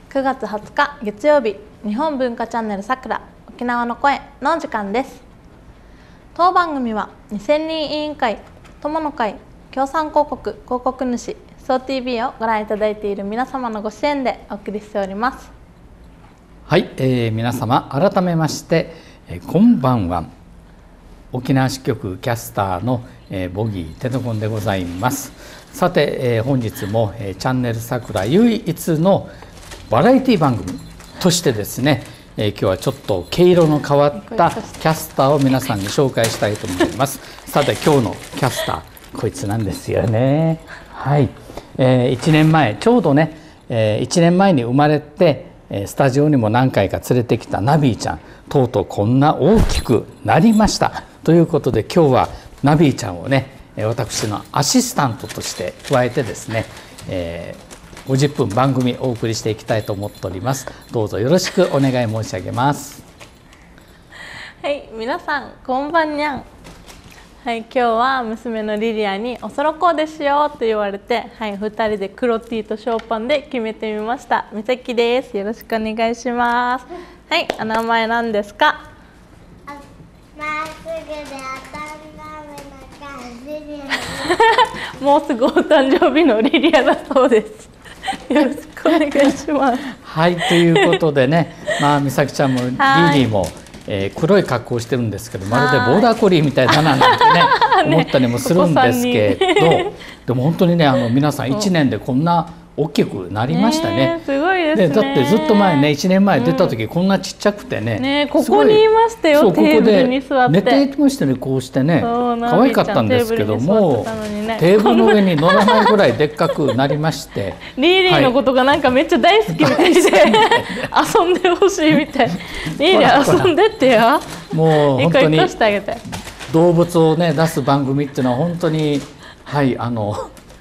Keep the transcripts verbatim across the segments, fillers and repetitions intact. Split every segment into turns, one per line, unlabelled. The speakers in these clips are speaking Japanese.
くがつはつか月曜日、日本文化チャンネルさくら沖縄の声の時間です。当番組はにせんにん委員会、友の会、協賛広告、広告主、そう ティービー をご覧いただいている皆様のご支援でお送りしております。
はい、えー、皆様改めまして、えー、こんばんは。沖縄支局キャスターの、えー、ボギーテトコンでございます。さて、えー、本日も、えー、チャンネルさくら唯一のバラエティ番組としてですね、えー、今日はちょっと毛色の変わったキャスターを皆さんに紹介したいと思います。さて今日のキャスターこいつなんですよね。はい、えー、いちねんまえちょうどね、えー、いちねんまえに生まれてスタジオにも何回か連れてきたナビーちゃん、とうとうこんな大きくなりましたということで、今日はナビーちゃんをね私のアシスタントとして加えてですね、えー、ごじゅっぷん番組お送りしていきたいと思っております。どうぞよろしくお願い申し上げます。
はい、皆さんこんばんにゃん。はい、今日は娘のリリアにおそろコーデしようと言われて、はい、ふたりで黒 T とショーパンで決めてみました。みさきです。よろしくお願いします。はい、お名前なんですか？
まっすぐで頭の感じリリ
もうすぐお誕生日のリリアだそうです。よろしくお願いします。
はい、ということでね、まあ美咲ちゃんもリリーも、えー、黒い格好をしてるんですけど、まるでボーダーコリーみたいだななんてね思ったりもするんですけど、でも本当にね、あの皆さんいちねんでこんな大きくなりましたね。
すごいですね。
でだってずっと前ね、いちねんまえ出た時こんなちっちゃくてね、
ね、ここにいましたよ。テーブルに座って
寝ていましたね、こうしてね。可愛かったんですけども、テーブルの上に乗らないぐらいでっかくなりまして、
リリーのことがなんかめっちゃ大好きみたいで遊んでほしいみたい。リリー遊んでってや。
もう本当に動物をね出す番組っていうのは本当に、はいあの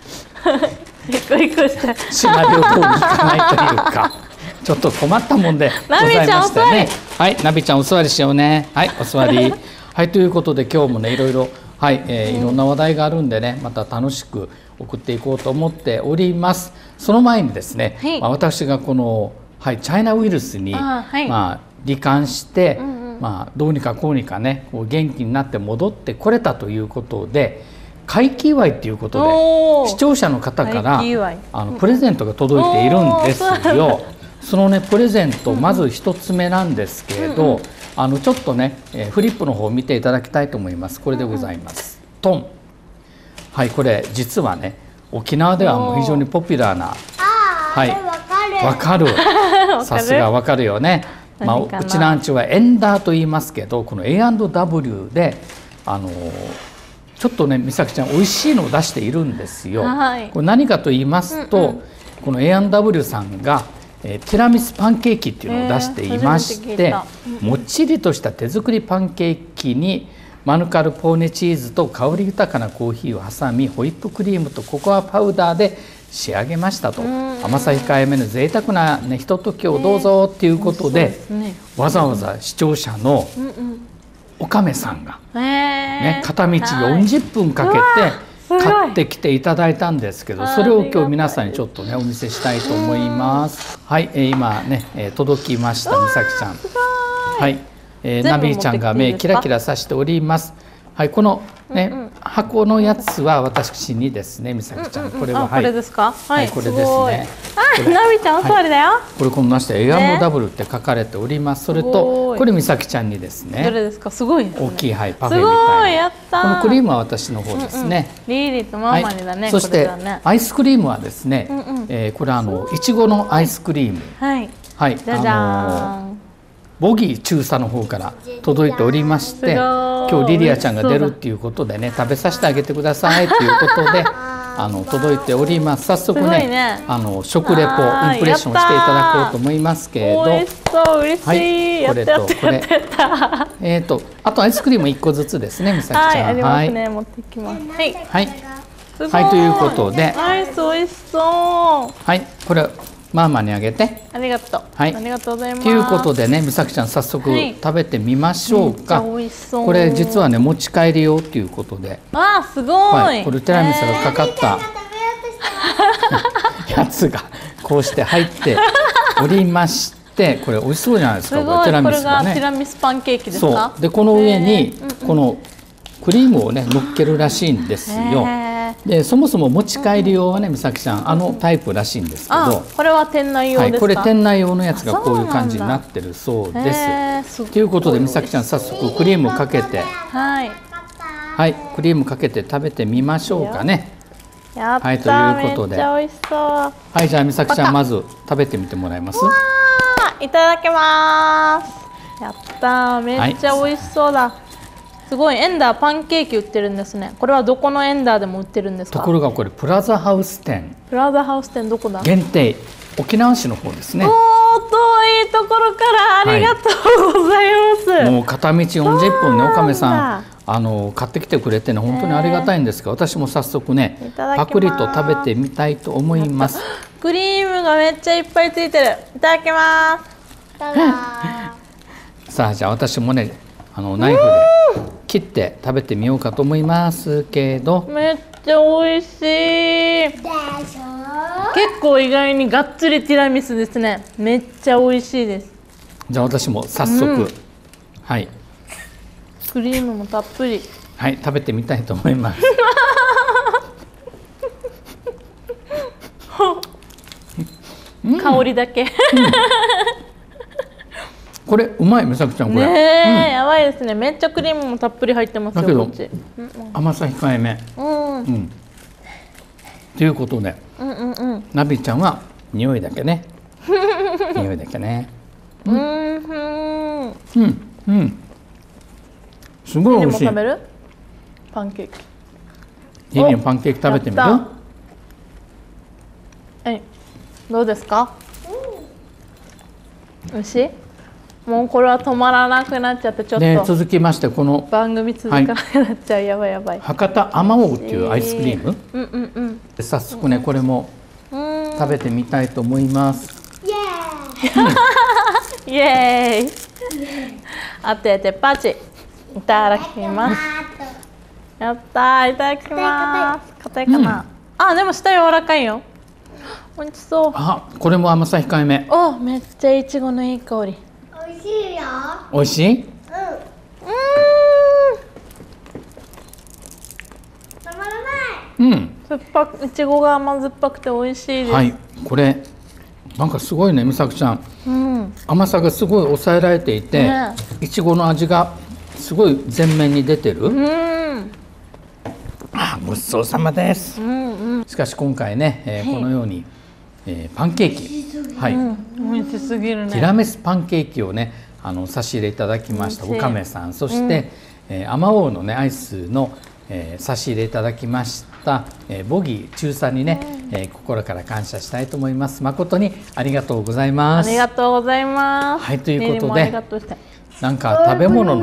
シナリオ通りいかないというかちょっと困ったもんでございましてね。はい、ナビちゃんお座りしようね。はい、お座り。はい、ということで今日もねいろいろ、はい、えー、いろんな話題があるんでね、また楽しく送っていこうと思っております。その前にですね、はい、まあ、私がこの、はい、チャイナウイルスにあ、はい、まあ、罹患して、うんうん、まあ、どうにかこうにかねこう元気になって戻ってこれたということで、会期祝いということで視聴者の方からあのプレゼントが届いているんですよ。そのねプレゼント、まず一つ目なんですけれど、うんうん、あのちょっとね、えー、フリップの方を見ていただきたいと思います。これでございます。トン。はい、これ実はね沖縄ではもう非常にポピュラーな、はい、わかる。さすがわかるよね。まあ、うちなんちはエンダーと言いますけど、この エーアンドダブリュー であのーちょっとね美咲ちゃん美味しいのを出しているんですよ。はい、これ何かと言いますと、うんうん、この エーアンドダブリュー さんが、えー、ティラミスパンケーキっていうのを出していまして、えーうん、もっちりとした手作りパンケーキにマヌカルポーネチーズと香り豊かなコーヒーを挟み、ホイップクリームとココアパウダーで仕上げましたと。甘さ控えめの贅沢な、ね、ひとときをどうぞっていうことで、えーね、わざわざ視聴者の、うんうん、おかめさんが、ね、片道よんじゅっぷんかけて買ってきていただいたんですけど、それを今日皆さんにちょっとねお見せしたいと思います。はい、えー、今ね、えー、届きました美咲ちゃん。はい、えー、ナビーちゃんが目キラキラさしております。はい、このね、うんうん、箱のやつは私にですね、美咲ちゃん、これは、はい、
これですか？
はい、これですね。
あ、ナビちゃんお座りだよ。
これこのまして エーアンドダブリュー って書かれております。それとこれ美咲ちゃんにですね。
どれですか？すごい。
大きい、はい、パフェみたいな。このクリームは私の方ですね。
リリーとママにだね。
そしてアイスクリームはですね、えこれあのいちごのアイスクリーム。はい。はい。じゃじゃーん。ボギー中佐の方から届いておりまして、今日リリアちゃんが出るっていうことでね、食べさせてあげてくださいということであの届いております。早速 ね, ねあの食レポインプレッションしていただこうと思いますけれど、
美味しそう、嬉しい、はい、
これとこれえっとあとアイスクリームいっこずつですね、美咲ちゃん。
はい、ありますね、持ってきます。はい
はいはい、ということで
アイス美味しそう。
はい、これママにあげて。
ありがとう。はい、ありがとうございます。
ということでね、美咲ちゃん早速食べてみましょうか。
美味しそう。
これ実はね持ち帰り用ということで。
あー、すごい。
はい、これティラミスがかかったやつがこうして入っておりまして、これ美味しそうじゃないですか。
すごい、
ティラ
これ
ミスがね。
がティラミスパンケーキです
そ
か？
うでこの上に
へー
このクリームをね乗っけるらしいんですよ。
へー
でそもそも持ち帰り用はね、美咲ちゃんあのタイプらしいんですけ
あ、
ど、
これは店内用
はい、
ですか？
これ店内用のやつが
あ
こういう感じに
そうなだ
なんってるそうです。
へーすっごい
ということで美咲ちゃん早速クリームかけて、
はい。
はい、クリームかけて食べてみましょうかね。
やったー、
はいということで
めっちゃ美味しそう。わ
はい、じゃあ美咲ちゃんまず食べてみてもらえます？
ー、いただきます。やったー、めっちゃ美味しそうだ。すごい、エンダーパンケーキ売ってるんですね。これはどこのエンダーでも売ってるんですか？
ところがこれプラザハウス店
プラザハウス店どこだ？
限定沖縄市の方ですね。
おー、遠いところからありがとうございます。
もう片道よんじゅっぷんね、
そうなんだ
おかめさんあの買ってきてくれてね本当にありがたいんですが、私も早速ね
いただきます
パクリと食べてみたいと思います。
クリームがめっちゃいっぱいついてる。いただきます。
ただ
さあじゃあ私もねあのナイフで切って食べてみようかと思いますけど、
めっちゃ美味しい。
でしょ
結構意外にがっつりティラミスですね。めっちゃ美味しいです。
じゃあ私も早速、
うん
はい
クリームもたっぷり。
はい食べてみたいと思います。
香りだけ。
これうまい美咲ちゃんこれ、
ねえ、やばいですね。めっちゃクリームもたっぷり入ってますよ。
だけど
こっち。うん
甘さ控えめ。
うんうん
うん。ということで
うんうんうん。
ナビちゃんは匂いだけね。匂いだけね。
うんうん。
うんうん。すごい
でも
美味しい。
食べる？パンケーキ。
リリーのパンケーキ食べてみる？
やったえ、どうですか？美味しい？もうこれは止まらなくなっちゃってちょっ
で
と
続きましてこの
番組続かなくなっちゃう、やばいやばい。
博多あまおうっていうアイスクリーム、
うんうんうん。
で早速ねこれも
うん
食べてみたいと思います。
イエ
イエーイ。当ててパチ。いただきます。
ー
やったー、いただきます。硬いかな。あ、でも下柔らかいよ。美味しそう。
あこれも甘さ控えめ。
お、めっちゃいちごのいい香り。
美味しいよ
美味しい？
うん
う
たまらない
うん。
ーん。酸っぱく、いちごが甘酸っぱくて美味しいです。
はいこれなんかすごいね美咲ちゃん
うん。
甘さがすごい抑えられていて、
ね
いちごの味がすごい前面に出てる。
うん。
あごちそうさまです。
うんうん。
しかし今回ね、えー
はい
このように、えーパンケーキ、はい、
うん、美味しすぎるね。
ティラミスパンケーキをねあの差し入れいただきました
美味しい
おかめさん、そして、えー、あまおうのねアイスの、えー差し入れいただきました、えーボギー中さんにね、えー心から感謝したいと思います。誠にありがとうございます。
ありがとうございます。
はいということで
ねりもありがとうして
なんか食べ物の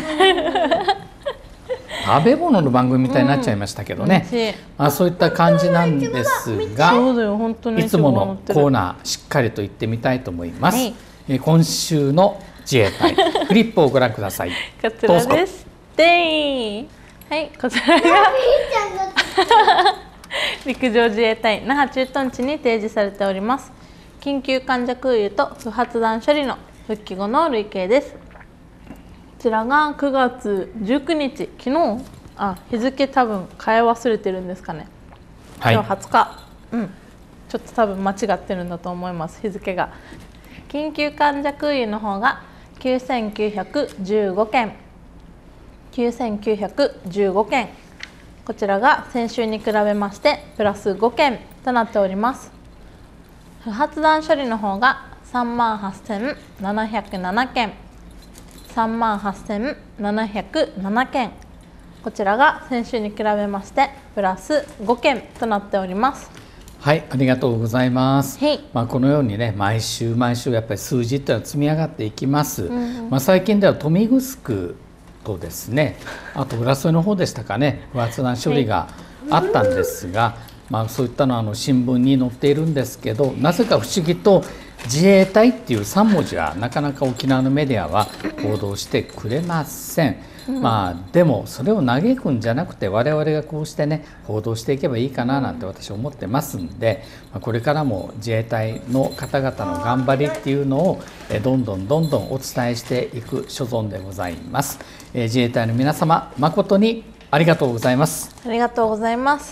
食べ物の番組みたいになっちゃいましたけどね、
美味しい。
まあ、そういった感じなんですが、
そうだよ、本当に。
いつものコー
ナ
ナーしっかりと言ってみたいと思います。
はい
えー今週の自衛隊フリップをご覧ください。
ー。こちらです。でーん。はい、こちらが
みーちゃんが
陸上自衛隊那覇駐屯地に提示されております緊急患者空輸と不発弾処理の復帰後の累計です。こちらがくがつじゅうくにち、昨日あ日付多分変え忘れてるんですかね。
はい
今日はつか、うんちょっと多分間違ってるんだと思います、日付が。緊急患者空輸の方がきゅうせんきゅうひゃくじゅうごけんきゅうせんきゅうひゃくじゅうごけん、こちらが先週に比べましてプラスごけんとなっております。不発弾処理の方がさんまんはっせんななひゃくななけんさんまんはっせんななひゃくななけん、こちらが先週に比べましてプラスごけんとなっております。
はい、ありがとうございます。
はい
まあこのようにね、毎週毎週やっぱり数字っていうのは積み上がっていきます。まあ最近では豊見城とですね、あと浦添の方でしたかね、不発弾処理があったんですが、まあそういったのはあの新聞に載っているんですけど、なぜか不思議と自衛隊っていうさん文字はなかなか沖縄のメディアは報道してくれません。まあでもそれを嘆くんじゃなくて我々がこうしてね報道していけばいいかななんて私は思ってますんで、これからも自衛隊の方々の頑張りっていうのをどんどんどんどんお伝えしていく所存でございます。自衛隊の皆様誠にありがとうございます。
ありがとうございます。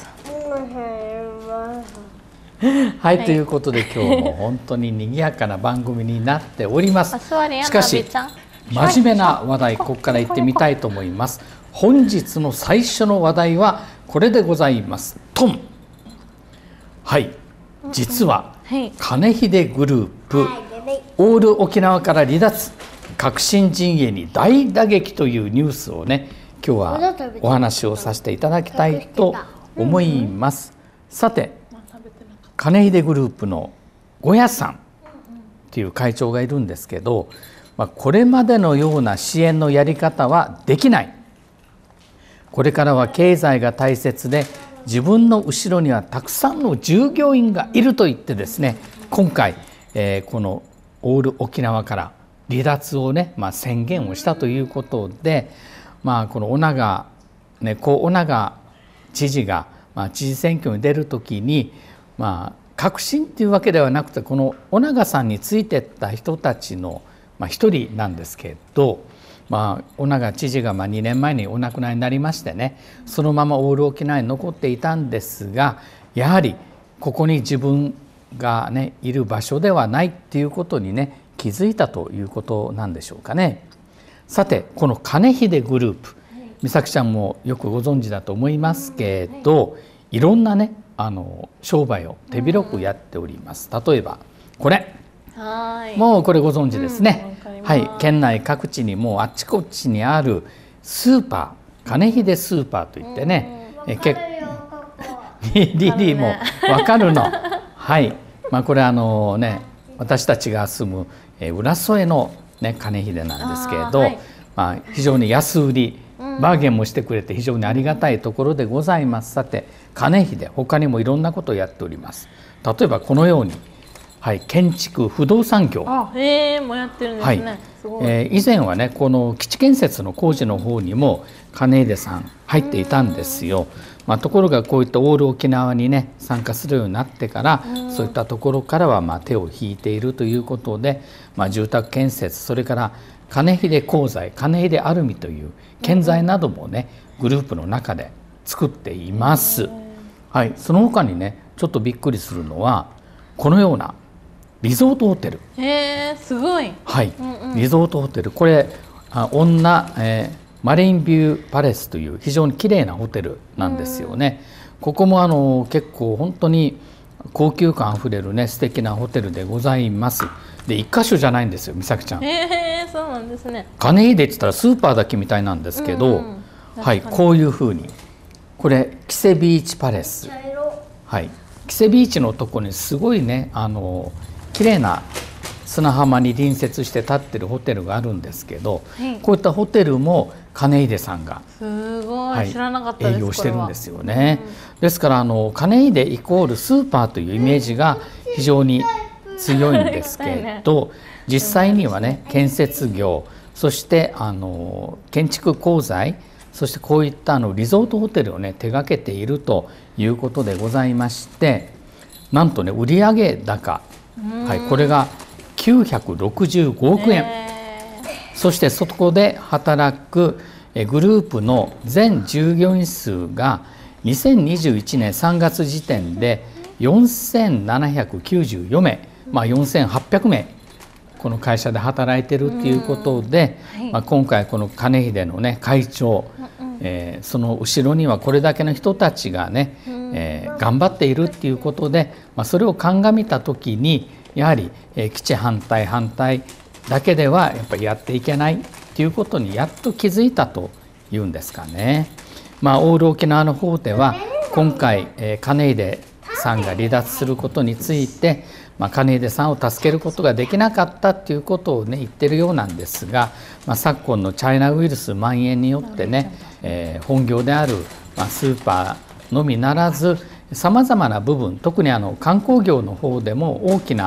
はい、ということで今日も本当に賑やかな番組になっております。しかし真面目な話題、ここから行ってみたいと思います。本日の最初の話題はこれでございます。トン。はい、実は金秀グループオール沖縄から離脱、革新陣営に大打撃というニュースをね今日はお話をさせていただきたいと思います。さて、金秀グループのゴヤさんっていう会長がいるんですけど、まあ、これまでのような支援のやり方はできない。これからは経済が大切で自分の後ろにはたくさんの従業員がいると言ってですね、今回、えー、このオール沖縄から離脱をね、まあ、宣言をしたということで、まあ、この尾長、ね、こう尾長知事が、まあ、知事選挙に出る時に、まあ、革新っていうわけではなくてこの尾長さんについてった人たちのまあ、一人なんですけど、まあ、尾長知事がまあにねんまえにお亡くなりになりましてね、そのままオール沖縄に残っていたんですが、やはりここに自分がねいる場所ではないっていうことにね気づいたということなんでしょうかね。さて、この金秀グループ、美咲ちゃんもよくご存知だと思いますけど、いろんなねあの商売を手広くやっております。例えばこれ。
はい
もうこれご存知ですね、
うん、
はい、県内各地にもうあっちこっちにあるスーパー、金秀スーパーといってね、うん、えけリリリーもわかるのはい、まあ、これあのね私たちが住むえ浦添の、ね、金秀なんですけれど、はい、まあ、非常に安売りバーゲンもしてくれて非常にありがたいところでございます。さて、金秀他にもいろんなことをやっております。例えばこのようにはい、建築不動産業、
あ、へえ、もうやってるんですね。はい、すごい。
えー、以前はねこの基地建設の工事の方にも金秀さん入っていたんですよ。まあ、ところがこういったオール沖縄にね参加するようになってからそういったところからはまあ手を引いているということで、まあ、住宅建設、それから金秀鋼材、金秀アルミという建材などもねグループの中で作っています。はい、その他にねちょっとびっくりするのはこのようなリゾートホテル。
へー、すごい。
はい、うんうん、リゾートホテル、これあ女、えー、マリンビューパレスという非常に綺麗なホテルなんですよね。ここもあの結構本当に高級感あふれるね素敵なホテルでございます。で一箇所じゃないんですよ、美咲ちゃん。
へー、そうなんですね。
金秀って言ったらスーパーだけみたいなんですけど、うんうん、はい、こういうふうにこれキセビーチパレス、はい、キセビーチのとこにすごいねあの綺麗な砂浜に隣接して建ってるホテルがあるんですけど、はい、こういったホテルも金秀さんが
すごい、はい、知らなかったです。
営業してるんですよね。うん、ですからあの金秀イコールスーパーというイメージが非常に強いんですけど、実際にはね建設業、そしてあの建築鋼材、そしてこういったあのリゾートホテルをね手掛けているということでございまして、なんとね売上高、はい、これがきゅうひゃくろくじゅうごおくえん、そしてそこで働くグループの全従業員数がにせんにじゅういちねんさんがつ時点でよんせんななひゃくきゅうじゅうよんめい、まあ、よんせんはっぴゃくめいこの会社で働いてるっていうことで、はい、まあ、今回この金秀のね会長、えー、その後ろにはこれだけの人たちがね、えー、頑張っているっていうことで、まあ、それを鑑みた時にやはり、えー、基地反対反対だけではやっぱりやっていけないっていうことにやっと気づいたというんですかね。まあ、オール沖縄の方では今回、えー、金秀さんが離脱することについて、まあ、金秀さんを助けることができなかったっていうことをね言ってるようなんですが、まあ、昨今のチャイナウイルス蔓延によってね、えー、本業である、まあ、スーパーのみならずさまざまな部分、特にあの観光業の方でも大きな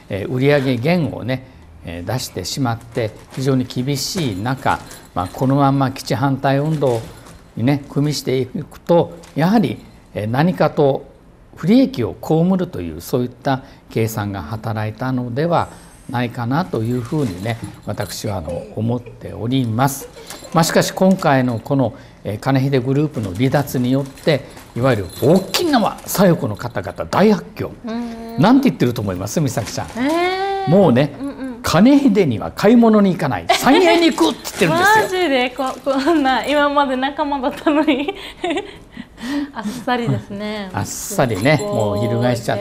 えー、売上減をね、えー、出してしまって非常に厳しい中、まあ、このまま基地反対運動にね組みしていくとやはり何かと不利益を被るというそういった計算が働いたのではないかなというふうにね私はあの思っております。まあ、しかし今回のこの金秀グループの離脱によっていわゆる沖縄左翼の方々大発狂。なんて言ってると思います美咲ちゃん。
えー、
もうね、うんうん、金秀には買い物に行かない三栄に行くって言ってるんですよ。
マジで こ, こんな今まで仲間だったのにあっさりですね。
あっさりねもう翻しちゃって。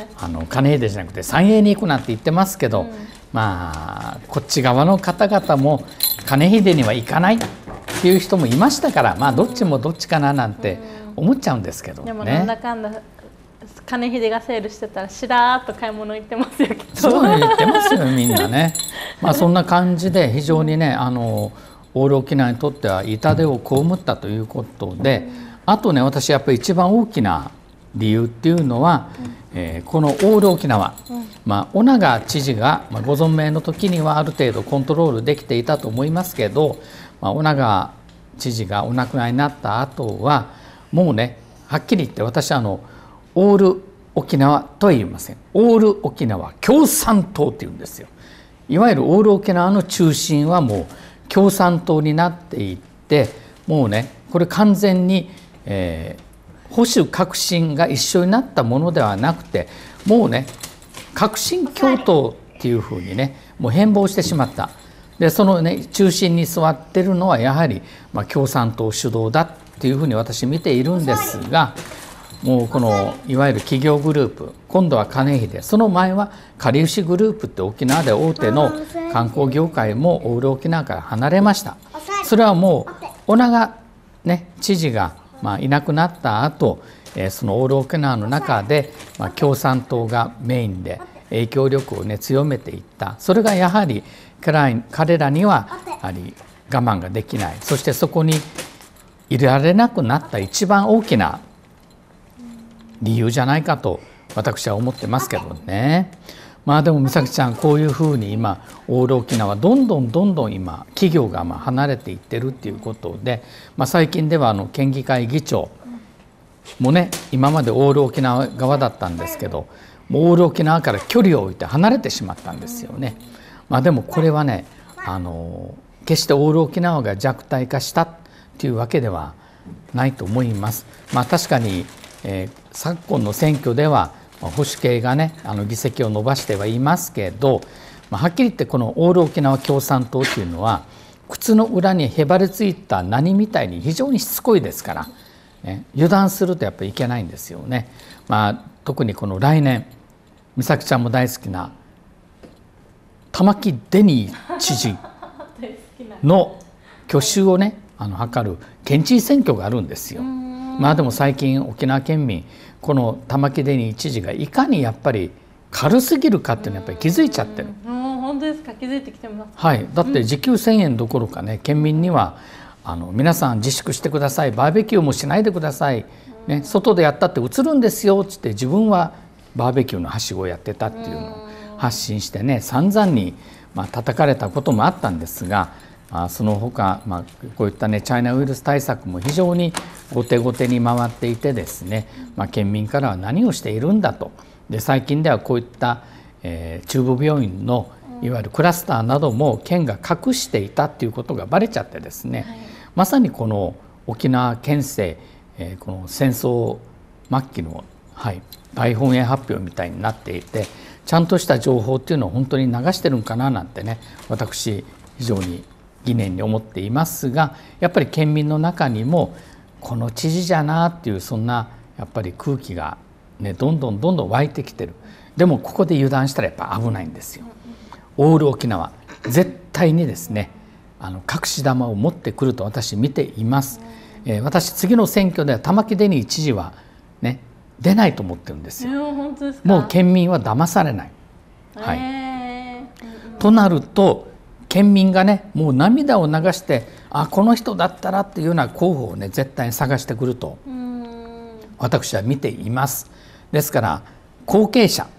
あの金秀じゃなくて三栄に行くなんて言ってますけど、うん、まあこっち側の方々も金秀には行かないっていう人もいましたから、まあどっちもどっちかななんて思っちゃうんですけどね。
でもなんだかんだ金秀がセールしてたらしらーっと買い物行ってますよきっと。
そう言ってますよみんなね。まあそんな感じで非常にねあのオール沖縄にとっては痛手を被ったということで、あとね私やっぱり一番大きな理由っていうのは、うんえー、このオール沖縄、うん、まあ、尾長知事が、まあ、ご存命の時にはある程度コントロールできていたと思いますけど、まあ、尾長知事がお亡くなりになった後はもうねはっきり言って私はあのオール沖縄とは言いません。オール沖縄共産党っていうんですよ。いわゆるオール沖縄の中心はもう共産党になっていってもうねこれ完全に、えー保守革新が一緒になったものではなくてもうね革新共闘っていうふうにねもう変貌してしまった。でそのね中心に座ってるのはやはり、まあ、共産党主導だっていうふうに私見ているんですが、もうこのいわゆる企業グループ今度は金秀、その前はかりゆしグループって沖縄で大手の観光業界もオール沖縄から離れました。それはもう尾長ね知事がまあ、いなくなった後、えー、そのオール沖縄の中で、まあ、共産党がメインで影響力を、ね、強めていった。それがやはり彼らにはやはり我慢ができない、そしてそこに入れられなくなった一番大きな理由じゃないかと私は思ってますけどね。まあでも美咲ちゃんこういうふうに今オール沖縄どんどんどんどん今企業がまあ離れていってるっていうことで、まあ、最近ではあの県議会議長もね今までオール沖縄側だったんですけどオール沖縄から距離を置いて離れてしまったんですよね。まあでもこれはねあの決してオール沖縄が弱体化したっていうわけではないと思います。まあ確かに、えー、昨今の選挙では保守系がねあの議席を伸ばしてはいますけど、まあ、はっきり言ってこのオール沖縄共産党っていうのは靴の裏にへばりついた何みたいに非常にしつこいですから、ね、油断するとやっぱりいけないんですよね。まあ、特にこの来年美咲ちゃんも大好きな玉城デニー知事の去就をねあの図る県知事選挙があるんですよ。まあでも最近沖縄県民この玉城デニー知事がいかにやっぱり軽すぎるかっていうのはやっぱり気づいちゃってる。
もう本当ですか、気づいてきてます。
はい、だって時給せんえんどころかね県民にはあの皆さん自粛してください、バーベキューもしないでください、ね、外でやったって映るんですよっつって自分はバーベキューのはしごをやってたっていうのを発信してね散々にまあ叩かれたこともあったんですが、まあ、その他、まあ、こういったねチャイナウイルス対策も非常に後手後手に回っていてですね、まあ、県民からは何をしているんだと。で最近ではこういった、えー、中部病院のいわゆるクラスターなども県が隠していたっていうことがバレちゃってですね、はい、まさにこの沖縄県政、えー、この戦争末期の、はい、大本営発表みたいになっていてちゃんとした情報っていうのを本当に流してるんかななんてね私非常に疑念に思っていますが、やっぱり県民の中にもこの知事じゃなっていうそんなやっぱり空気がねどんどんどんどん湧いてきてる。でもここで油断したらやっぱ危ないんですよ。オール沖縄絶対にですねあの隠し玉を持ってくると私見ています。えー、私次の選挙では玉城デニー知事はね出ないと思ってるんですよ。
えー、本当ですか？
もう県民は騙されない。はい。
えー、
となると県民がねもう涙を流してあこの人だったらっていうような候補をね絶対に探してくると私は見ています。ですから後継者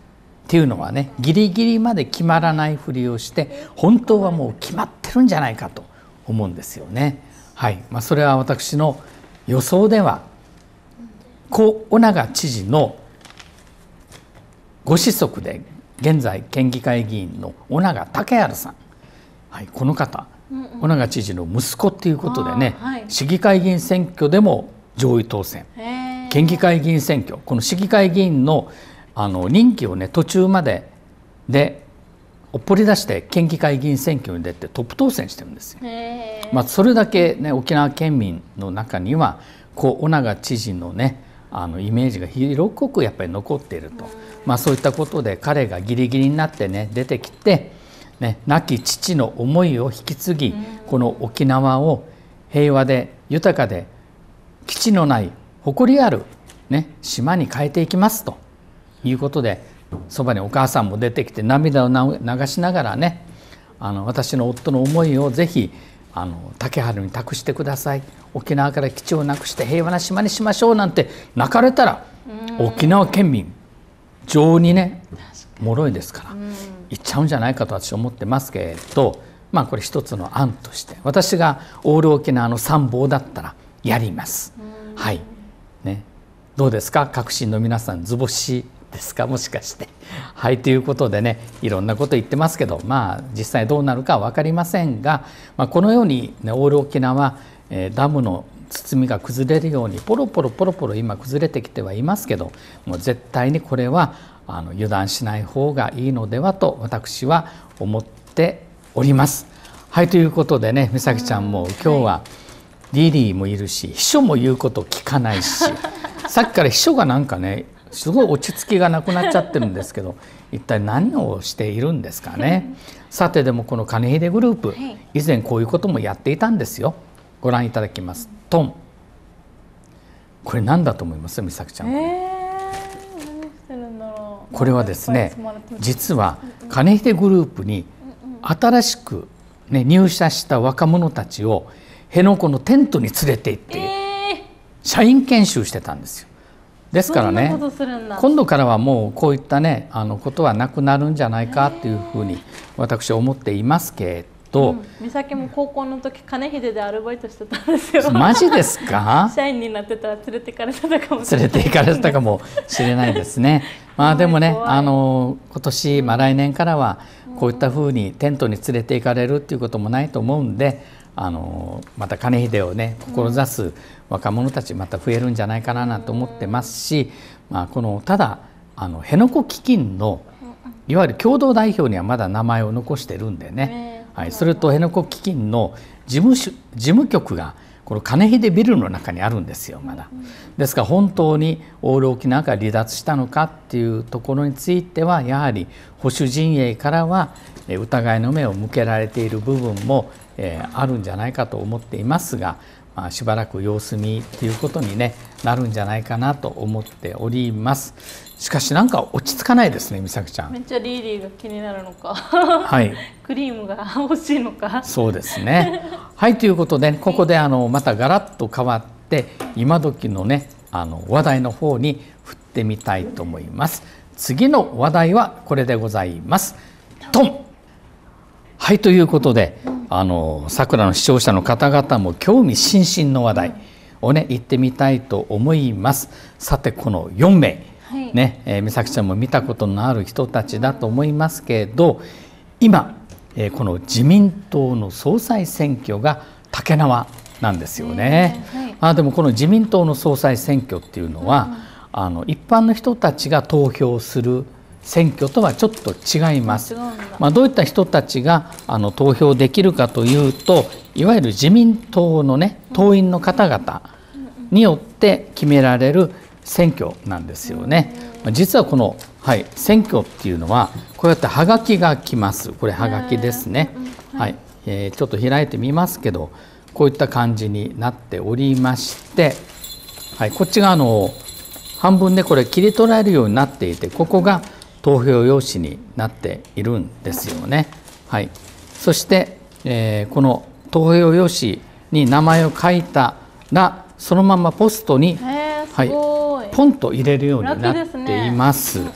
っていうのはね、ギリギリまで決まらないふりをして本当はもう決まってるんじゃないかと思うんですよね。はい、まあ、それは私の予想では故尾長知事のご子息で現在県議会議員の尾長竹治さん、はい、この方、うんうん、尾長知事の息子っていうことでね、はい、市議会議員選挙でも上位当選、県議会議員選挙、この市議会議員のあの任期をね途中まででおっぽり出して県議会議員選挙に出てトップ当選してるんですよ。まあ、それだけね沖縄県民の中には故尾長知事のねあのイメージが広くやっぱり残っていると、まあ、そういったことで彼がギリギリになってね出てきて、ね、亡き父の思いを引き継ぎ、この沖縄を平和で豊かで基地のない誇りある、ね、島に変えていきますということで、そばにお母さんも出てきて涙を流しながらね、あの私の夫の思いをぜひあの竹原に託してください、沖縄から基地をなくして平和な島にしましょうなんて泣かれたら沖縄県民情にね脆いですから言っちゃうんじゃないかと私は思ってますけれど、まあこれ一つの案として私がオール沖縄の参謀だったらやります。はいね、どうですか革新の皆さん、図星ですかもしかして。はいということでねいろんなこと言ってますけど、まあ実際どうなるかは分かりませんが、まあ、このように、ね、オール沖縄、えー、ダムの包みが崩れるようにポロポロポロポロ今崩れてきてはいますけど、もう絶対にこれはあの油断しない方がいいのではと私は思っております。はいということでね、美咲ちゃんも今日はリリーもいるし秘書も言うこと聞かないしさっきから秘書がなんかねすごい落ち着きがなくなっちゃってるんですけど一体何をしているんですかね。さてでもこの金秀グループ以前こういうこともやっていたんですよ。ご覧いただきます。トン、これ何だと思います美咲ちゃん。え
ー、何してるんだろう。
これはですね実は金秀グループに新しく、ね、入社した若者たちを辺野古のテントに連れて行って社員研修してたんですよ。ですからね今度からはもうこういったねあのことはなくなるんじゃないかっていうふうに私は思っていますけれど、うん、
美咲も高校の時金秀でアルバイトしてたんですよ。
マジですか？
社員になってたら連れて行かれてたかもしれない。
連れて行かれてたかもしれないですね。まあでもねあの今年、まあ、来年からはこういったふうにテントに連れて行かれるっていうこともないと思うんで、あのまた金秀をね志す若者たちまた増えるんじゃないかなと思ってますし、まあ、このただあの辺野古基金のいわゆる共同代表にはまだ名前を残してるんでね、はい、それと辺野古基金の事務所事務局がこの金秀ビルの中にあるんですよまだ。ですから本当にオール沖縄が離脱したのかっていうところについてはやはり保守陣営からは疑いの目を向けられている部分もあるんじゃないかと思っていますが、まあ、しばらく様子見ということに、ね、なるんじゃないかなと思っております。しかしなんか落ち着かないですね美咲ちゃん。
めっちゃリーリーが気になるのか
はい
クリームが欲しいのか。
そうですね。はいということでここであのまたガラッと変わって今時のねあの話題の方に振ってみたいと思います。次の話題はこれでございます。トン。はいということであの桜の視聴者の方々も興味津々の話題をね言ってみたいと思います。さてこのよんめい、はいねえー、美咲ちゃんも見たことのある人たちだと思いますけど、今、えー、この自民党の総裁選挙が竹縄なんですよね。はい、あでもこの自民党の総裁選挙っていうのは、うん、あの一般の人たちが投票する選挙とはちょっと違います。まあ、どういった人たちがあの投票できるかというと、いわゆる自民党のね党員の方々によって決められる選挙なんですよね。実はこの、はい、選挙っていうのはこうやってはがきが来ます。これはがきですね。はい、えー、ちょっと開いてみますけど、こういった感じになっておりまして、はい、こっち側の半分でこれ切り取られるようになっていて、ここが投票用紙になっているんですよね。はい、そして、えー、この投票用紙に名前を書いたらそのままポストに、はい、ポンと入れるようになっています。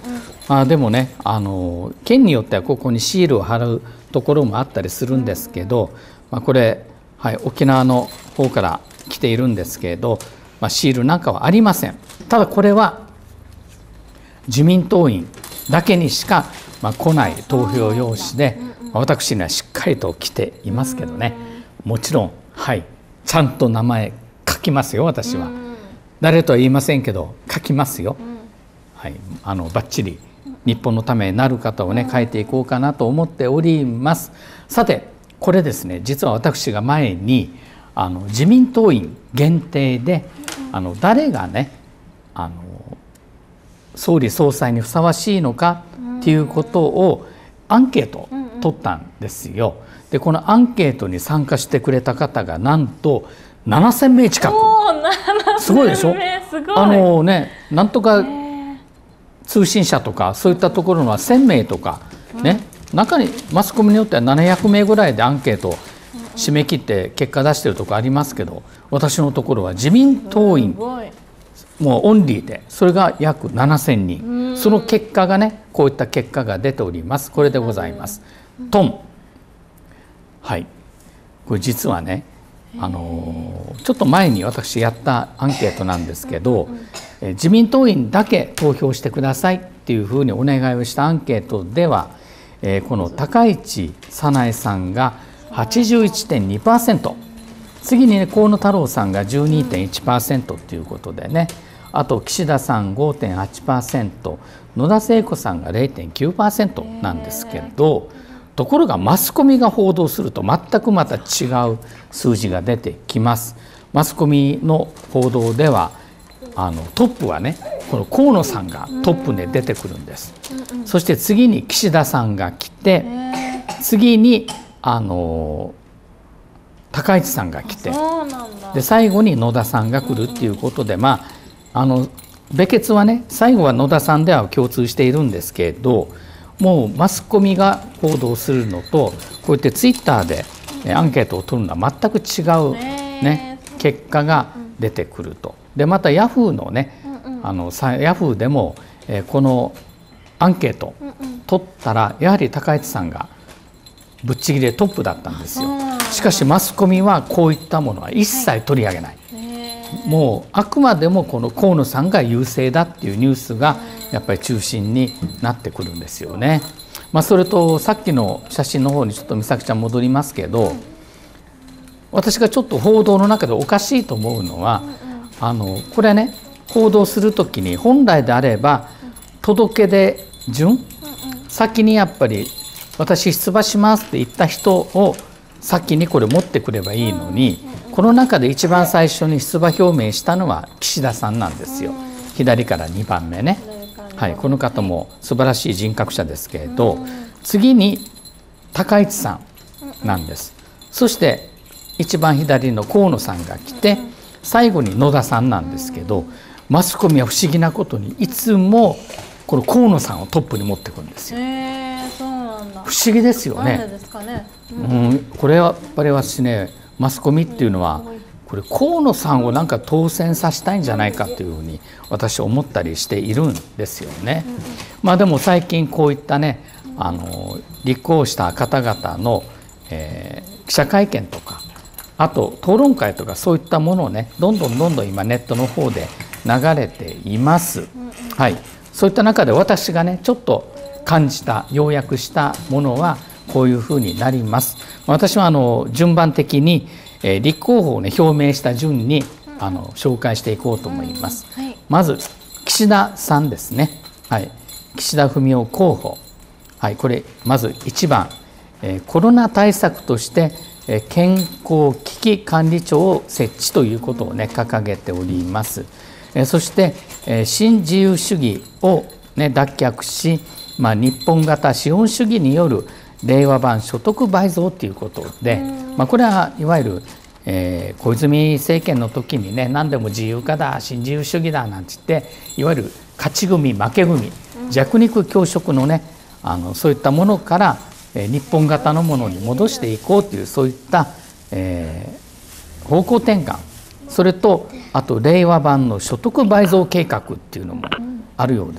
まあ、でもねあの県によってはここにシールを貼るところもあったりするんですけど、まあ、これ、はい、沖縄の方から来ているんですけれど、まあ、シールなんかはありません。ただこれは自民党員だけにしか、まあ、来ない投票用紙で、まあ、私にはしっかりと来ていますけどね、もちろん、はい、ちゃんと名前書きますよ。私は誰とは言いませんけど書きますよ。はい、あのバッチリ日本のためになる方をね書いていこうかなと思っております。さてこれですね、実は私が前にあの自民党員限定であの誰がねあの総理総裁にふさわしいのかっていうことをアンケートを取ったんですよ。でこのアンケートに参加してくれた方がなんとななせんめい近く。すごいでしょ。あのねなんとか通信社とかそういったところのはせんめいとかね、中にマスコミによってはななひゃくめいぐらいでアンケートを締め切って結果出してるとこありますけど、私のところは自民党員もうオンリーでそれが約ななせんにん、その結果がねこういった結果が出ております。これでございます。トン、はい、これ実はねあのちょっと前に私やったアンケートなんですけど、自民党員だけ投票してくださいっていうふうにお願いをしたアンケートでは、この高市早苗さんが はちじゅういってんにパーセント、 次に、ね、河野太郎さんが じゅうにてんいちパーセント ということでね、あと岸田さん ごてんはちパーセント、 野田聖子さんが れいてんきゅうパーセント なんですけど、ところがマスコミが報道すると全くまた違う数字が出てきます。マスコミの報道ではあのトップはねこの河野さんがトップで出てくるんです。そして次に岸田さんが来て、次にあの高市さんが来て、で最後に野田さんが来るっていうことで、まああのベケツはね最後は野田さんでは共通しているんですけれど、もうマスコミが報道するのとこうやってツイッターでアンケートを取るのは全く違う、ね、結果が出てくると。でまたヤフーのね、あのヤフーでもこのアンケート取ったらやはり高市さんがぶっちぎりでトップだったんですよ。しかしマスコミはこういったものは一切取り上げない。もうあくまでもこの河野さんが優勢だっていうニュースがやっぱり中心になってくるんですよね。まあ、それとさっきの写真の方にちょっと美咲ちゃん戻りますけど、私がちょっと報道の中でおかしいと思うのは、あのこれね報道するときに本来であれば届け出順、先にやっぱり私出馬しますって言った人を先にこれ持ってくればいいのに、この中で一番最初に出馬表明したのは岸田さんなんですよ。左からにばんめね、はい、この方も素晴らしい人格者ですけれど、次に高市さんなんです。そして一番左の河野さんが来て、最後に野田さんなんですけど、マスコミは不思議なことにいつもこの河野さんをトップに持ってくるんですよ。
えー、そうなんだ。
不思議ですよね。
なんでですかね。
うん、これはやっぱり私ね、マスコミっていうのはこれ河野さんをなんか当選させたいんじゃないかというふうに私思ったりしているんですよね。まあでも最近こういったね、あの立候補した方々の、えー、記者会見とか、あと討論会とかそういったものをねどんどんどんどん今ネットの方で流れています。はい、そういった中で私がねちょっと感じた要約したものはこういうふうになります。私はあの順番的に、えー、立候補をね表明した順にあの紹介していこうと思います。はい、まず岸田さんですね。はい、岸田文雄候補。はい、これまずいちばん、えー、コロナ対策として健康危機管理庁を設置ということをね掲げております。そして新自由主義をね脱却し、まあ、日本型資本主義による令和版所得倍増ということで、まあ、これはいわゆる、えー、小泉政権の時にね何でも自由化だ新自由主義だなんて言っていわゆる勝ち組負け組弱肉強食のねあのそういったものから日本型のものに戻していこうというそういった、えー、方向転換、それとあと令和版の所得倍増計画っていうのもあるようです。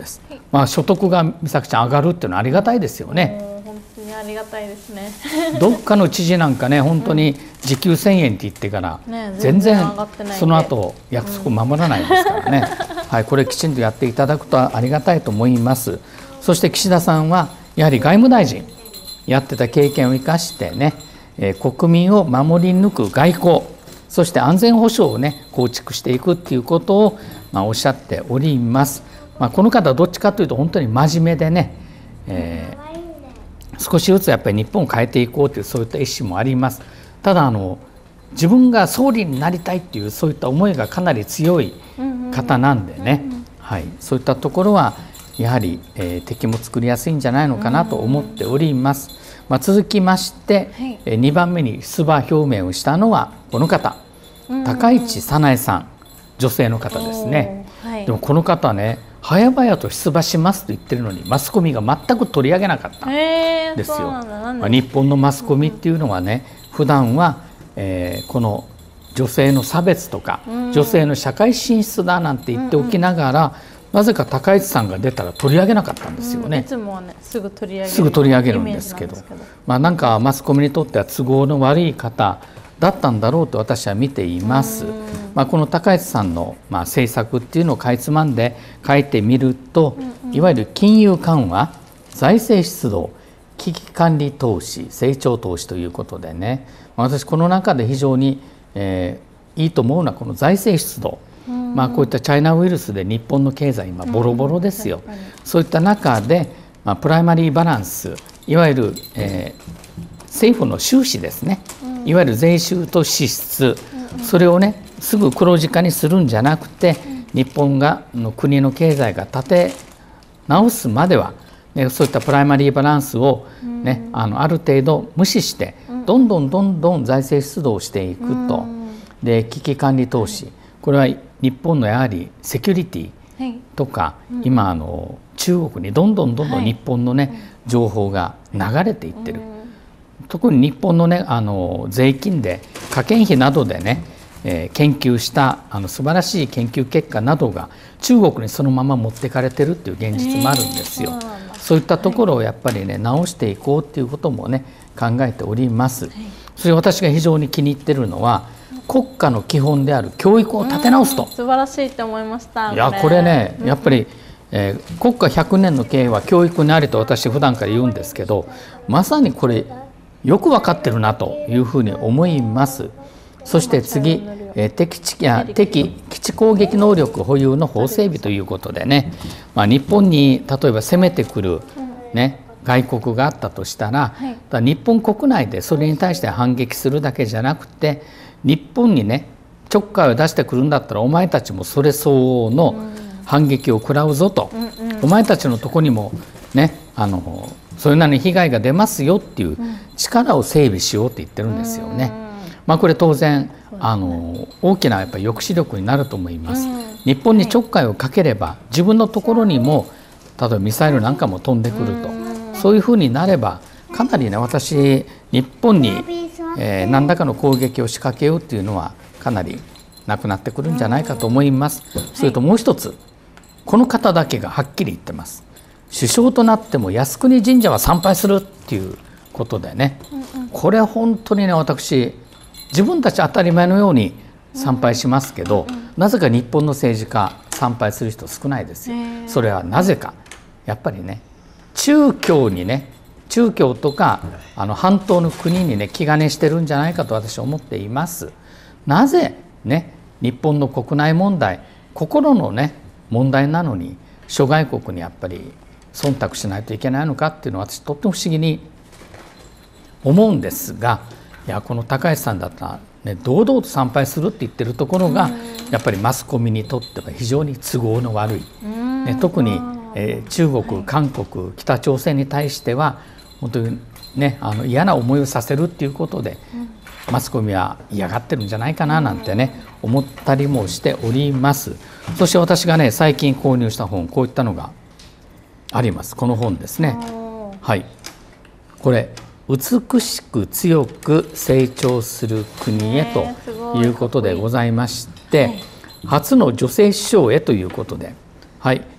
まあ、所得が美咲ちゃん上がるっていうのはありがたいですよね。
本当にありがたいですね。
どっかの知事なんかね本当に時給せんえんって言ってから、
ね、
全然
上がってないんで
その後約束守らないですからね、はい、これきちんとやっていただくとありがたいと思います。そして岸田さんはやはり外務大臣やってた経験を生かしてね、えー、国民を守り抜く外交、そして安全保障をね構築していくっていうことを、まあ、おっしゃっております。まあ、この方はどっちかというと本当に真面目でね、えー、少しずつやっぱり日本を変えていこうというそういった意思もあります。ただあの自分が総理になりたいっていうそういった思いがかなり強い方なんでね、はい、そういったところはやはり、えー、敵も作りやすいんじゃないのかなと思っております。まあ、続きまして、はい、にばんめに出馬表明をしたのはこの方、高市早苗さん、女性の方ですね。はい、でもこの方ね早々と出馬しますと言ってるのにマスコミが全く取り上げなかったんですよ。日本のマスコミっていうのはね普段は、えー、この女性の差別とか女性の社会進出だなんて言っておきながら、なぜか高市さんが出たら取り上げなかったんですよね。
いつもはねすぐ取り上げる
すぐ取り上げるんですけど、まあなんかマスコミにとっては都合の悪い方だったんだろうと私は見ています。まあ、この高市さんのまあ政策っていうのをかいつまんで書いてみると、いわゆる金融緩和、財政出動、危機管理投資、成長投資ということでね、私この中で非常に、えー、いいと思うのはこの財政出動、まあ、こういったチャイナウイルスで日本の経済今ボロボロですよ。そういった中で、まあ、プライマリーバランス、いわゆる、えー、政府の収支ですね、いわゆる税収と支出、それをねすぐ黒字化にするんじゃなくて、日本がの国の経済が立て直すまでは、ね、そういったプライマリーバランスを、ね、あのある程度無視してどんどんどんどん財政出動していくと。で危機管理投資、これは日本のやはりセキュリティとか、今あの中国にどんどんどんどん日本のね情報が流れていってる。特に日本のねあの税金で科研費などでね、えー、研究したあの素晴らしい研究結果などが中国にそのまま持ってかれてるっていう現実もあるんですよ。えー、そう、そういったところをやっぱりね直していこうっていうこともね考えております。はい、それ私が非常に気に入ってるのは国家の基本である教育を立て直すと。
素晴らしいと思いました。
いやこれねやっぱり、えー、国家ひゃくねんの経営は教育にありと私普段から言うんですけど、まさにこれよく分かってるなというふうに思います。そして次、えー、敵地や敵基地攻撃能力保有の法整備ということでね、まあ、日本に例えば攻めてくる、ね、外国があったとしたら、はい、だ日本国内でそれに対して反撃するだけじゃなくて日本にねちょっかいを出してくるんだったらお前たちもそれ相応の反撃を食らうぞと、うんうん、お前たちのとこにもねあのそれなりに被害が出ますよっていう力を整備しようって言ってるんですよね。まあ、これ当然あの大きなやっぱり抑止力になると思います。日本にちょっかいをかければ自分のところにも例えばミサイルなんかも飛んでくると、そういうふうになればかなりね私日本に、えー、何らかの攻撃を仕掛けようっていうのはかなりなくなってくるんじゃないかと思います。それともう一つ、この方だけがはっきり言ってます。首相となっても靖国神社は参拝するっていうことでね、これは本当にね私自分たち当たり前のように参拝しますけど、なぜか日本の政治家参拝する人少ないですよ。それはなぜかやっぱりね宗教にね宗教とかあの半島の国にね気兼ねしてるんじゃないかと私は思っています。なぜね日本の国内問題心のね問題なのに諸外国にやっぱり忖度しないといけないのかっていうのは私とっても不思議に思うんですが、いやこの高市さんだったら、ね、堂々と参拝するって言ってるところがやっぱりマスコミにとっては非常に都合の悪い、ね、特に、えー、中国、韓国、北朝鮮に対しては本当に、ね、あの嫌な思いをさせるっていうことで、マスコミは嫌がってるんじゃないかななんてね思ったりもしております。そして私がね最近購入した本、こういったのがあります。この本ですね。はい、これ美しく強く成長する国へということでございまして、初の女性首相へということで、はい、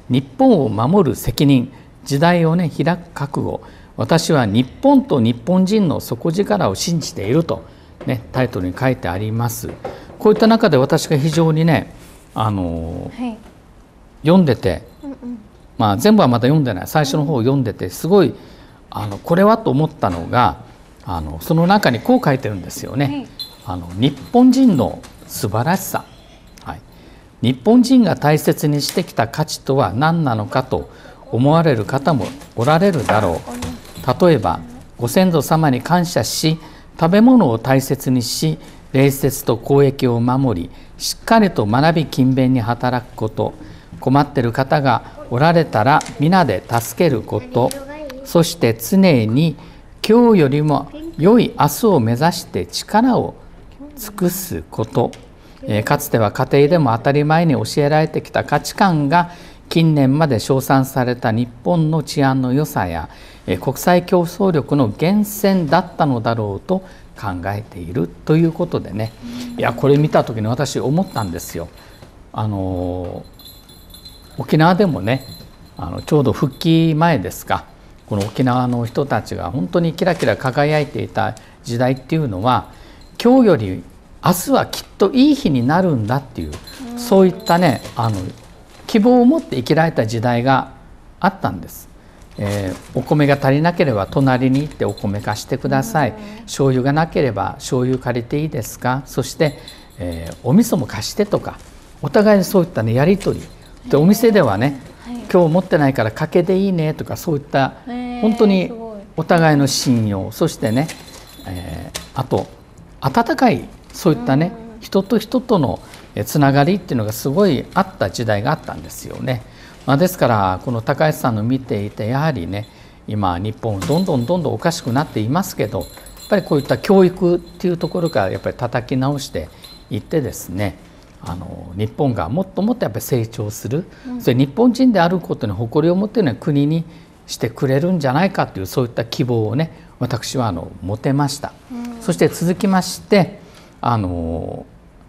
日本を守る責任、時代をね開く覚悟、私は日本と日本人の底力を信じていると、ね、タイトルに書いてあります。こういった中で私が非常にね、あの、はい、読んでて、うんうん、まあ、全部はまだ読んでない、最初の方を読んでてすごいあのこれはと思ったのが、あのその中にこう書いてるんですよね。はい、あの日本人の素晴らしさ、はい、日本人が大切にしてきた価値とは何なのかと思われる方もおられるだろう。例えばご先祖様に感謝し、食べ物を大切にし、礼節と公益を守り、しっかりと学び勤勉に働くこと、困っている方がおられたら皆で助けること、そして常に今日よりも良い明日を目指して力を尽くすこと、えー、かつては家庭でも当たり前に教えられてきた価値観が近年まで称賛された日本の治安の良さや、えー、国際競争力の源泉だったのだろうと考えているということでね、いやこれ見た時に私思ったんですよ。あの沖縄でもね、あのちょうど復帰前ですか、この沖縄の人たちが本当にキラキラ輝いていた時代っていうのは、今日より明日はきっといい日になるんだっていう、うん、そういったね、あの希望を持って生きられた時代があったんです。えー、お米が足りなければ隣に行ってお米貸してください、うん、醤油がなければ醤油借りていいですか、そして、えー、お味噌も貸してとか、お互いにそういったねやり取りで、お店ではね、はい、今日持ってないからかけでいいねとか、そういった本当にお互いの信用、そしてね、えー、あと温かいそういったね、うん、人と人とのつながりっていうのがすごいあった時代があったんですよね。まあ、ですからこの高橋さんの見ていて、やはりね今日本どんどんどんどんおかしくなっていますけど、やっぱりこういった教育っていうところからやっぱり叩き直していってですね、あの日本がもっともっとやっぱり成長する、うん、それ日本人であることに誇りを持っているような国にしてくれるんじゃないかという、そういった希望をね私はあの持てました。うん、そして続きましてあの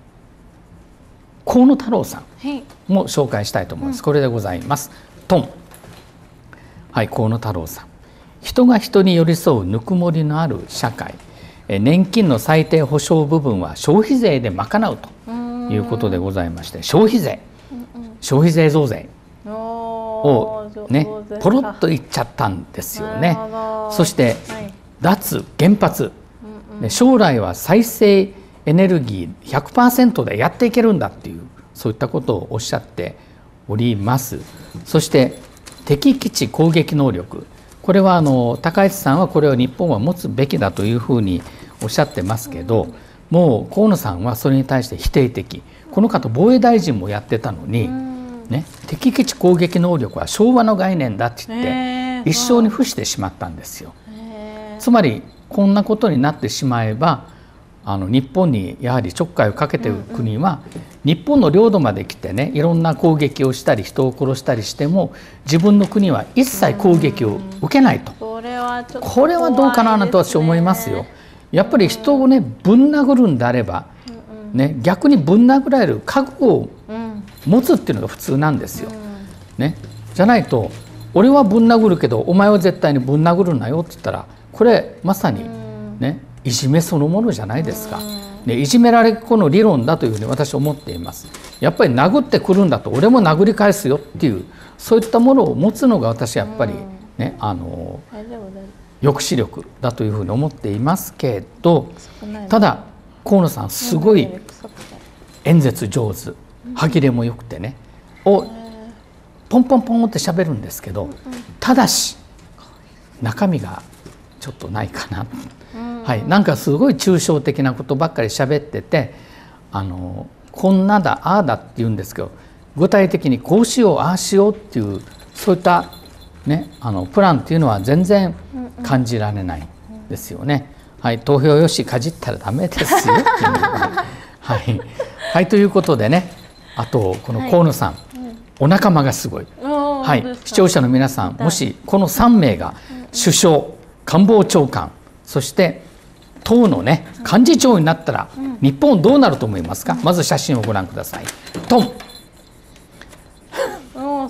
河野太郎さんも紹介したいと思います。はい、これでございます。トン。はい、河野太郎さん。人が人に寄り添うぬくもりのある社会。年金の最低保障部分は消費税で賄うということでございまして、消費税、消費税増税をねポロッと言っちゃったんですよね。そして脱原発、将来は再生エネルギー ひゃくパーセント でやっていけるんだっていう、そういったことをおっしゃっております。そして敵基地攻撃能力、これはあの高市さんはこれを日本は持つべきだというふうにおっしゃってますけど、もう河野さんはそれに対して否定的。この方防衛大臣もやってたのに、ね、敵基地攻撃能力は昭和の概念だって言って一生に付してしまったんですよ。つまりこんなことになってしまえば、あの日本にやはりちょっかいをかけている国は、日本の領土まで来てねいろんな攻撃をしたり人を殺したりしても、自分の国は一切攻撃を受けないと。これはちょっと怖いですね。これはどうかなと私は思いますよ。やっぱり人をねぶん殴るんであれば、ね、逆にぶん殴られる覚悟を持つっていうのが普通なんですよ。ね、じゃないと俺はぶん殴るけどお前は絶対にぶん殴るなよって言ったら、これまさにねいじめそのものじゃないですか。ね、いじめられっ子の理論だというふうに私は思っています。やっぱり殴ってくるんだと俺も殴り返すよっていう、そういったものを持つのが私はやっぱりね、あの抑止力だというふうに思っていますけど、ただ河野さんすごい演説上手、歯切れもよくてね、をポンポンポンって喋るんですけど、ただし中身がちょっとないかな。はい、なんかすごい抽象的なことばっかり喋ってて、あのこんなだああだって言うんですけど、具体的にこうしようああしようっていうそういった、ね、あのプランっていうのは全然感じられないですよね。はい、投票用紙かじったらダメですよ。はい、はい、ということでね、あとこの河野さん、はい、お仲間がすごい。はい、視聴者の皆さん、もしこのさんめいが首相、官房長官、そして党のね幹事長になったら、日本どうなると思いますか。まず写真をご覧ください。トン。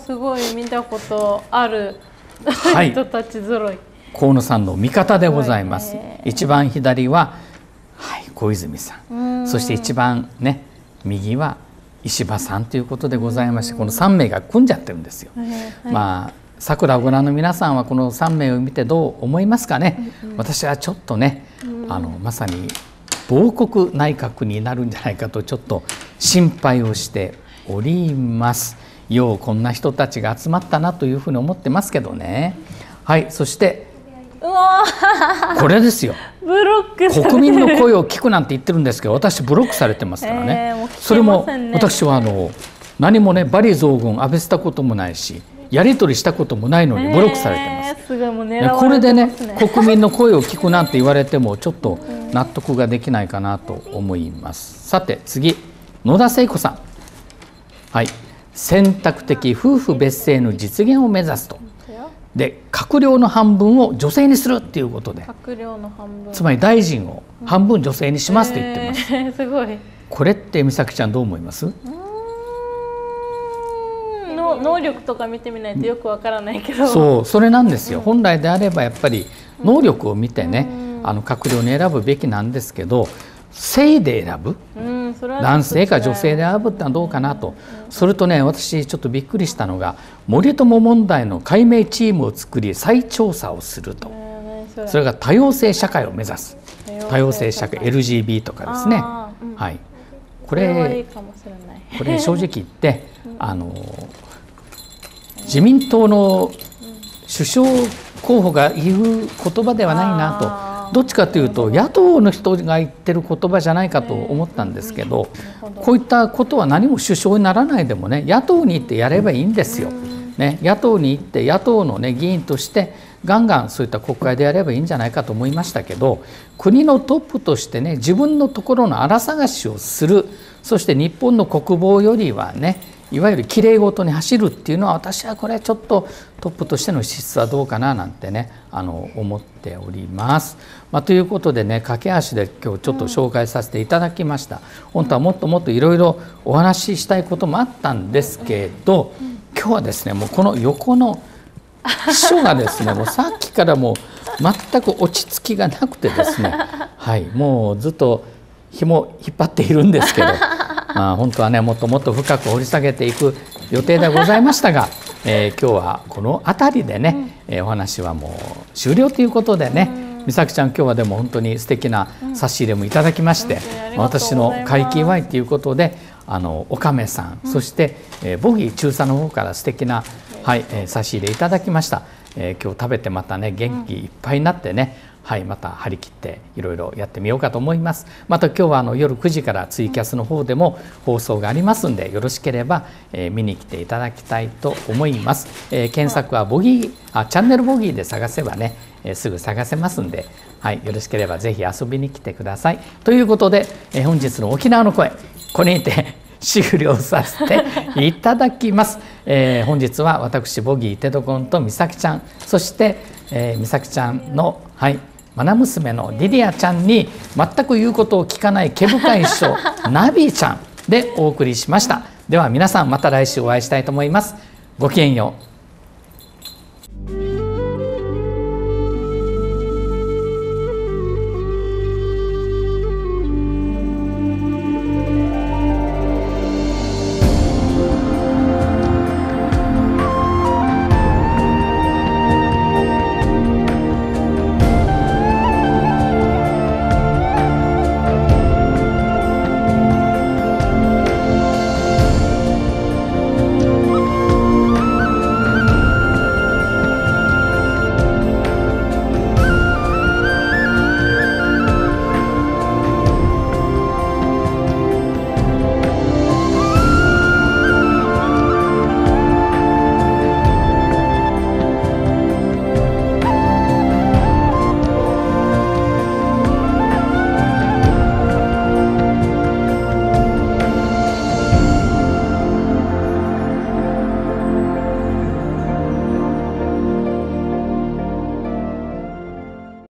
すごい見たことある、はい、人たち揃い。
河野さんの味方でございます。一番左は、はい、小泉さん、そして一番ね右は石破さんということでございまして、このさんめいが組んじゃってるんですよ。はい、まあさくらをご覧の皆さんはこのさんめいを見てどう思いますかね。うんうん、私はちょっとね、あのまさに亡国内閣になるんじゃないかとちょっと心配をしております。ようこんな人たちが集まったなというふうに思ってますけどね。はい、そして
うわ
これですよ。
ブロックされてる。
国民の声を聞くなんて言ってるんですけど、私ブロックされてますからね。えー、それも私はあの何もね罵詈雑言浴びせたこともないし、やり取りしたこともないのにブロックされてます。
えー、すごいもう狙われてますね。
これでね国民の声を聞くなんて言われてもちょっと納得ができないかなと思います。さて次、野田聖子さん、はい、選択的夫婦別姓の実現を目指すと。で閣僚の半分を女性にするっていうことで、
閣僚の半分、
つまり大臣を半分女性にしますと言ってます。
えー、すごい。
これって美咲ちゃんどう思います？う
ーんの能力とか見てみないとよくわからないけど、
そうそれなんですよ。本来であればやっぱり能力を見てね、あの閣僚に選ぶべきなんですけど、性で選ぶ、男性か女性で選ぶってのはどうかなと。それとね、私ちょっとびっくりしたのが、森友問題の解明チームを作り再調査をすると。それが多様性社会を目指す、多様性社会 エルジービー とかですね。はい、これこれ正直言ってあの自民党の首相候補が言う言葉ではないなと。どっちかというと野党の人が言ってる言葉じゃないかと思ったんですけど、こういったことは何も首相にならないでもね、野党に行ってやればいいんですよ。ね、野党に行って野党の、ね、議員としてガンガンそういった国会でやればいいんじゃないかと思いましたけど、国のトップとしてね自分のところの荒探しをする、そして日本の国防よりはねいわゆるきれいごとに走るっていうのは、私はこれちょっとトップとしての資質はどうかななんてねあの思っております。まあ、ということでね、駆け足で今日ちょっと紹介させていただきました。うん、本当はもっともっといろいろお話ししたいこともあったんですけど、うん、今日はですねもうこの横の秘書がですねもうさっきからもう全く落ち着きがなくてですね、はい、もうずっと紐引っ張っているんですけど。まあ、本当はねもっともっと深く掘り下げていく予定でございましたが、えー、今日はこの辺りでね、うん、えー、お話はもう終了ということでね、うん、美咲ちゃん今日はでも本当に素敵な差し入れもいただきまして、うん、私の会期祝いということであのおかめさん、うん、そして、えー、ボギー中佐の方から素敵な、はいえー、差し入れいただきました。えー、今日食べてまたね元気いっぱいになってね、うん、はい、また張り切っていろいろやってみようかと思います。また今日はあの夜くじからツイキャスの方でも放送がありますんで、よろしければ、えー、見に来ていただきたいと思います。えー、検索はボギーあチャンネルボギーで探せばね、えー、すぐ探せますんで、はい、よろしければぜひ遊びに来てください。ということで、えー、本日の沖縄の声これにて終了させていただきます。えー、本日は私ボギーテドコンと美咲ちゃん、そして、えー、美咲ちゃんのはい愛娘のリリアちゃんに全く言うことを聞かない毛深い師匠ナビちゃんでお送りしました。では皆さんまた来週お会いしたいと思います。ごきげんよう。